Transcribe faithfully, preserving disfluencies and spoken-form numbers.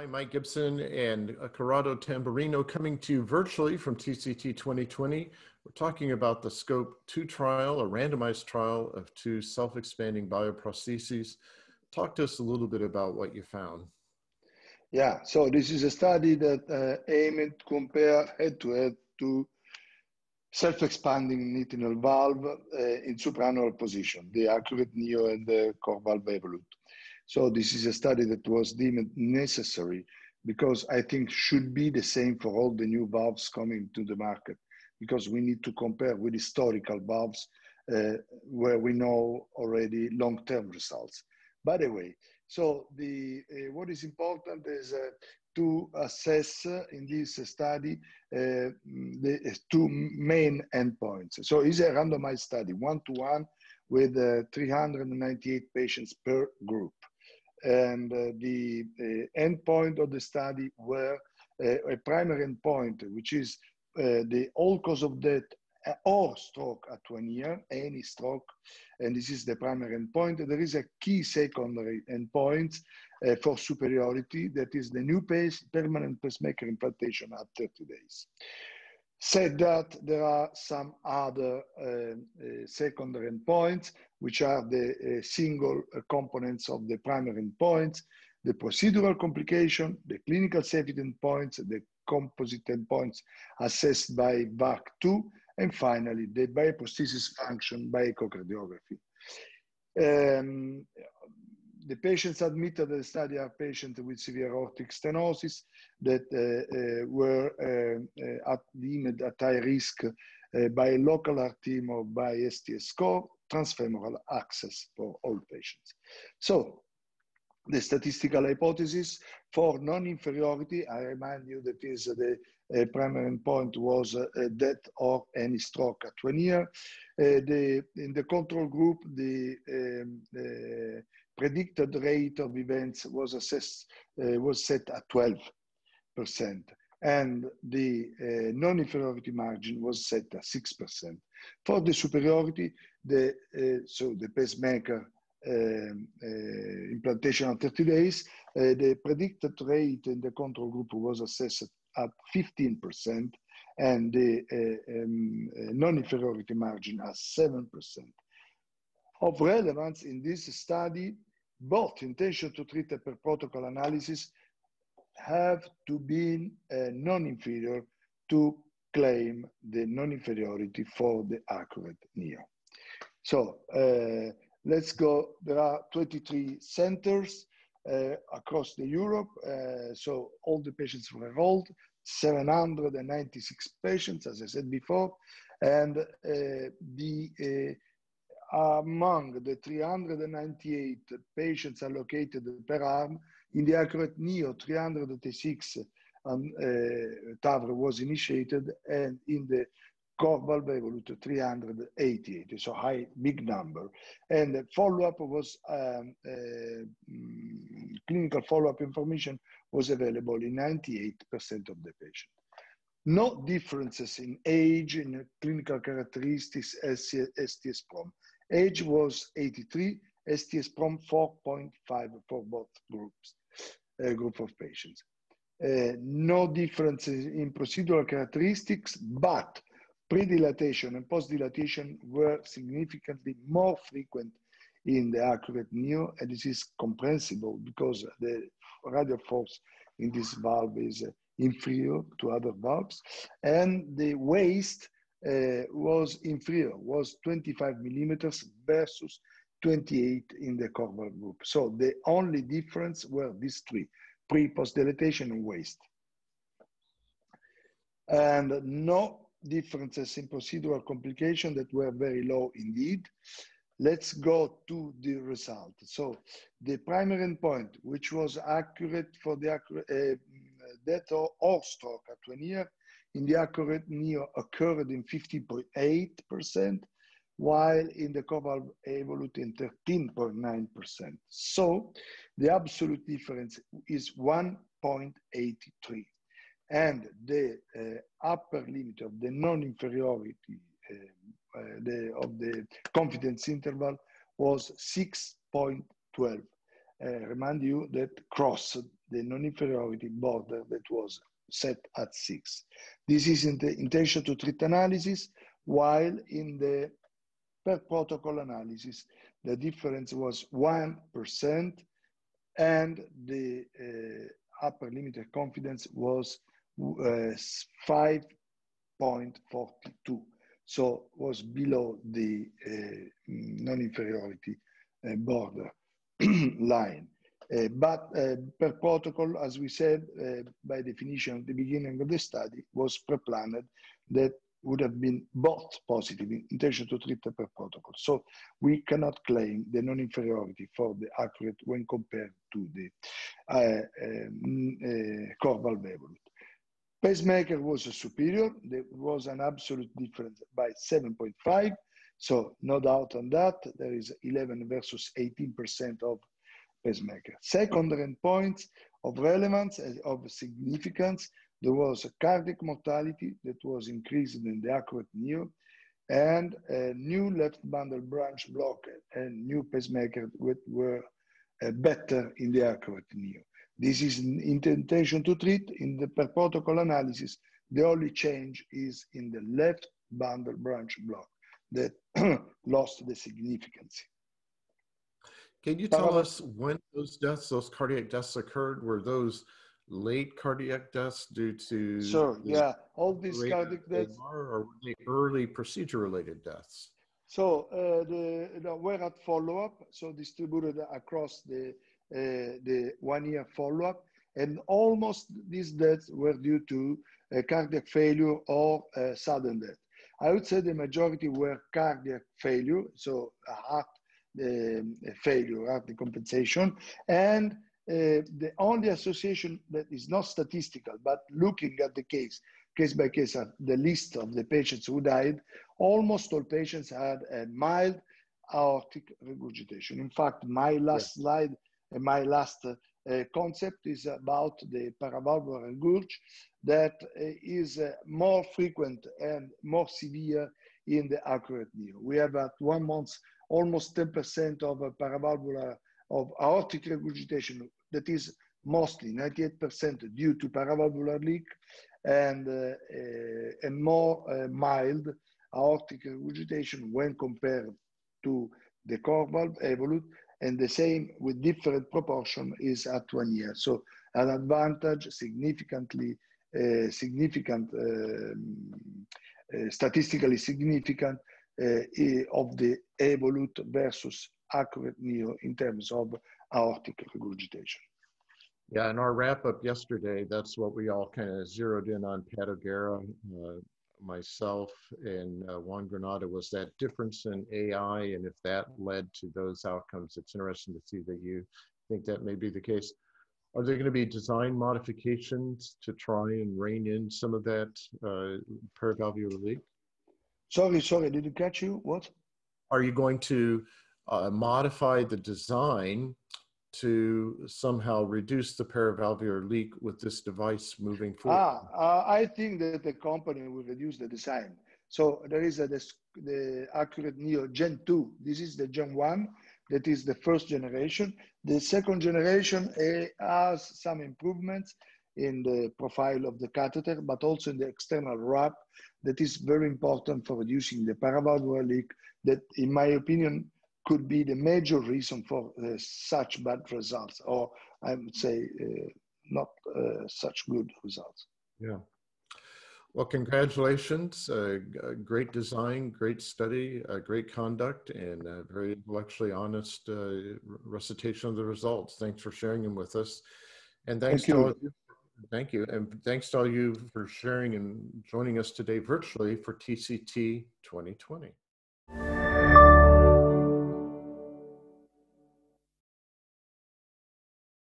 Hi, Mike Gibson and Corrado Tamburino coming to you virtually from T C T twenty twenty. We're talking about the SCOPE two trial, a randomized trial of two self-expanding bioprostheses. Talk to us a little bit about what you found. Yeah, so this is a study that uh, aimed to compare head-to-head to self-expanding nitinol valve uh, in supraannular position, the Accurate Neo and the CoreValve Evolut. So this is a study that was deemed necessary because I think should be the same for all the new valves coming to the market, because we need to compare with historical valves uh, where we know already long-term results. By the way, so the uh, what is important is uh, to assess uh, in this study uh, the two main endpoints. So it's a randomized study, one-to-one with uh, three hundred ninety-eight patients per group. And uh, the uh, endpoint of the study were uh, a primary endpoint, which is uh, the all cause of death or stroke at one year, any stroke, and this is the primary endpoint. There is a key secondary endpoint uh, for superiority, that is the new pace, permanent pacemaker implantation at thirty days. Said that, there are some other uh, uh, secondary endpoints, which are the uh, single uh, components of the primary endpoints, the procedural complication, the clinical safety endpoints, the composite endpoints assessed by V A C two, and finally, the bioprosthesis function by echocardiography. Um, the patients admitted to the study are patients with severe aortic stenosis that uh, uh, were uh, uh, at, deemed at high risk uh, by local heart team or by S T S score, transfemoral access for all patients. So, the statistical hypothesis for non-inferiority, I remind you that is the uh, primary endpoint was uh, death or any stroke at one year. Uh, the, in the control group, the, um, the predicted rate of events was assessed, uh, was set at twelve percent. And the uh, non-inferiority margin was set at six percent. For the superiority, the, uh, so the pacemaker Um, uh, implantation at thirty days, uh, the predicted rate in the control group was assessed at fifteen percent and the uh, um, uh, non-inferiority margin at seven percent. Of relevance in this study, both intention to treat and per protocol analysis have to be uh, non-inferior to claim the non-inferiority for the Accurate Neo. So, uh, let's go. There are twenty-three centers uh, across the Europe. Uh, so all the patients were enrolled, seven hundred ninety-six patients, as I said before. And uh, the, uh, among the three hundred ninety-eight patients allocated per arm, in the Accurate Neo, three hundred eighty-six um, uh, T A V R was initiated, and in the CoreValve Evolut three hundred eighty-eight, so high, big number. And the follow-up was, um, uh, mm, clinical follow-up information was available in ninety-eight percent of the patient. No differences in age, in clinical characteristics, S T S PROM. Age was eighty-three, S T S PROM four point five for both groups, uh, group of patients. Uh, no differences in procedural characteristics, but pre-dilatation and post-dilatation were significantly more frequent in the Accurate Neo, and this is comprehensible because the radial force in this valve is uh, inferior to other valves, and the waist uh, was inferior, was twenty-five millimeters versus twenty-eight in the CoreValve group. So the only difference were these three, pre, post-dilatation, and waist. And no differences in procedural complication that were very low indeed. Let's go to the result. So the primary endpoint, which was accurate for the accurate, uh, death or, or stroke at one year, in the Accurate Neo occurred in fifteen point eight percent, while in the CoreValve Evolut in thirteen point nine percent. So the absolute difference is one point eight three. And the uh, upper limit of the non-inferiority uh, uh, the, of the confidence interval was six point one two. Uh, remind you that crossed the non-inferiority border that was set at six. This is in the intention to treat analysis, while in the per protocol analysis, the difference was one percent and the uh, upper limit of confidence was uh, five point four two. So was below the uh, non-inferiority uh, border line. Uh, but uh, per protocol, as we said, uh, by definition at the beginning of the study, was pre-planned that would have been both positive in intention to treat per protocol. So we cannot claim the non-inferiority for the accurate when compared to the uh, um, uh, core valve evolute. Pacemaker was superior. There was an absolute difference by seven point five. So no doubt on that. There is eleven versus eighteen percent of pacemaker. Secondary endpoints of relevance, of significance, there was a cardiac mortality that was increased in the accurate neo, and a new left bundle branch block and new pacemaker that were uh, better in the accurate neo. This is in intention to treat. In the per protocol analysis, the only change is in the left bundle branch block that lost the significance. Can you tell us when those deaths, those cardiac deaths occurred? Were those late cardiac deaths due to? Sure, yeah, all these cardiac deaths. Or were they early procedure-related deaths? So uh, the, the were at follow-up, so distributed across the uh, the one-year follow-up, and almost these deaths were due to uh, cardiac failure or uh, sudden death. I would say the majority were cardiac failure, so heart uh, failure, heart decompensation, and uh, the only association that is not statistical, but looking at the case, case by case, at the list of the patients who died, almost all patients had a mild aortic regurgitation. In fact, my last yeah. slide, uh, my last uh, uh, concept is about the paravalvular regurg that uh, is uh, more frequent and more severe in the accurate neo. We have at one month almost ten percent of a paravalvular of aortic regurgitation that is mostly ninety-eight percent due to paravalvular leak, and uh, a, a more uh, mild aortic regurgitation when compared to the core valve evolute, and the same with different proportion is at one year. So an advantage significantly, uh, significant, um, uh, statistically significant uh, of the evolute versus accurate neo in terms of aortic regurgitation. Yeah, in our wrap up yesterday, that's what we all kind of zeroed in on. Pat O'Gara, uh, myself, and uh, Juan Granada, was that difference in A I, and if that led to those outcomes. It's interesting to see that you think that may be the case. Are there going to be design modifications to try and rein in some of that uh, paravalvular leak? Sorry, sorry, did you catch you? What? Are you going to uh, modify the design to somehow reduce the paravalvular leak with this device moving forward? Ah, uh, I think that the company will reduce the design. So there is a, the, the Accurate Neo Gen two. This is the Gen one. That is the first generation. The second generation uh, has some improvements in the profile of the catheter, but also in the external wrap that is very important for reducing the paravalvular leak that, in my opinion, could be the major reason for uh, such bad results, or I would say uh, not uh, such good results. Yeah. Well, congratulations. Uh, great design, great study, uh, great conduct, and uh, very intellectually honest uh, recitation of the results. Thanks for sharing them with us. And thanks Thank to you. all of you. Thank you. And thanks to all you for sharing and joining us today virtually for T C T twenty twenty.